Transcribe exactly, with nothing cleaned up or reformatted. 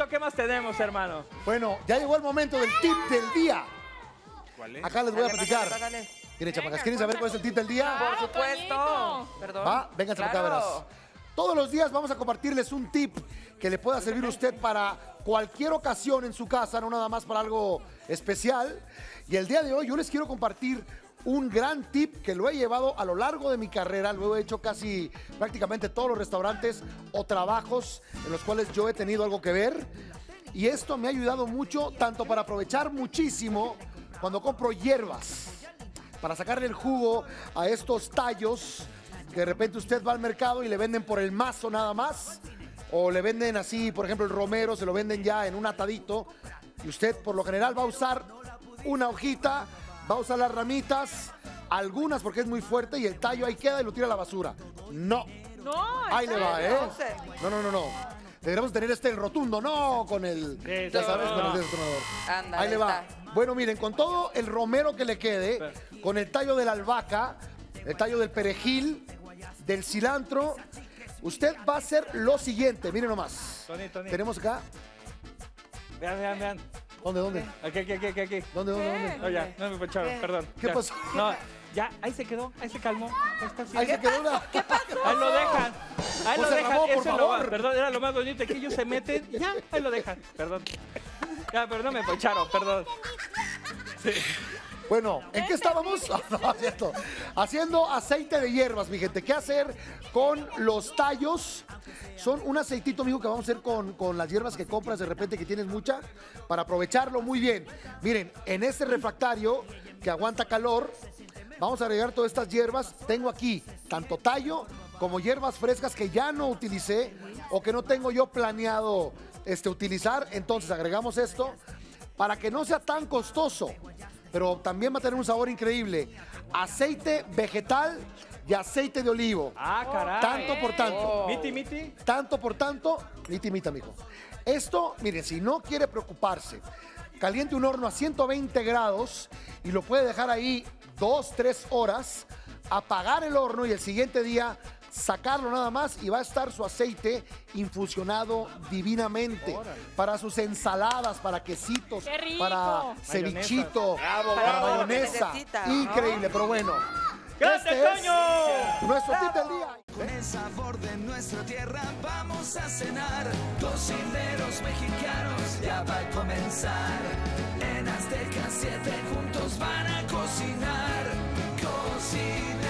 Checo, ¿qué más tenemos, hermano? Bueno, ya llegó el momento del tip del día. ¿Cuál es? Acá les voy a Dale, platicar. dale, dale. Miren, chamacas, ¿quieren saber cuál es el tip del día? Por supuesto. Perdón. Va, vénganse para acá, verás. Todos los días vamos a compartirles un tip que le pueda servir a usted para cualquier ocasión en su casa, no nada más para algo especial. Y el día de hoy yo les quiero compartir un gran tip que lo he llevado a lo largo de mi carrera. Lo he hecho casi prácticamente todos los restaurantes o trabajos en los cuales yo he tenido algo que ver. Y esto me ha ayudado mucho, tanto para aprovechar muchísimo cuando compro hierbas, para sacarle el jugo a estos tallos que de repente usted va al mercado y le venden por el mazo nada más, o le venden así, por ejemplo, el romero, se lo venden ya en un atadito, y usted por lo general va a usar una hojita, va a usar las ramitas, algunas porque es muy fuerte, y el tallo ahí queda y lo tira a la basura. No. No, Ahí le va, ¿eh? entonces. No, no, no, no. Deberíamos tener este el rotundo, no con el, Sí, ya sí, sabes, no, con no. el detonador. Ándale, Ahí le va. está. Bueno, miren, con todo el romero que le quede, con el tallo de la albahaca, el tallo del perejil, del cilantro, usted va a hacer lo siguiente. Miren nomás. Tony, Tony. Tenemos acá. Vean, vean, vean. ¿Dónde, dónde? Aquí, aquí, aquí, aquí, aquí. ¿Dónde, dónde, dónde? No, ya, no me poncharon, ¿Qué? perdón. ¿Qué ya. pasó? No, ya, ahí se quedó, ahí se calmó. Ahí está así. Ahí se quedó una. ¿Qué pasó? Ahí lo dejan. Ahí lo José dejan. Ramón, por Eso es lo más, favor. perdón, era lo más bonito que ellos se meten. Ya, ahí lo dejan. Perdón. Ya, pero no me poncharon, perdón. Sí. Bueno, ¿en qué estábamos? No, es cierto. Haciendo aceite de hierbas, mi gente. ¿Qué hacer con los tallos? Son un aceitito, mijo, que vamos a hacer con, con las hierbas que compras de repente que tienes mucha, para aprovecharlo muy bien. Miren, en este refractario que aguanta calor, vamos a agregar todas estas hierbas. Tengo aquí tanto tallo como hierbas frescas que ya no utilicé o que no tengo yo planeado este, utilizar. Entonces agregamos esto para que no sea tan costoso, pero también va a tener un sabor increíble. Aceite vegetal y aceite de olivo. Ah, caray. Tanto por tanto. Miti, miti. Tanto por tanto, miti, mita, mijo. Esto, miren, si no quiere preocuparse, caliente un horno a ciento veinte grados y lo puede dejar ahí dos, tres horas, apagar el horno y el siguiente día sacarlo nada más y va a estar su aceite infusionado divinamente. Órale. Para sus ensaladas, para quesitos, ¡Qué rico! para cevichito, Bravo, para bravo. mayonesa. Necesita, ¿no? Increíble, pero bueno. ¡Grande, Este es Toño! nuestro tip del día. Con el sabor de nuestra tierra vamos a cenar. Cocineros mexicanos ya va a comenzar. En Azteca siete juntos van a cocinar. Cocinar.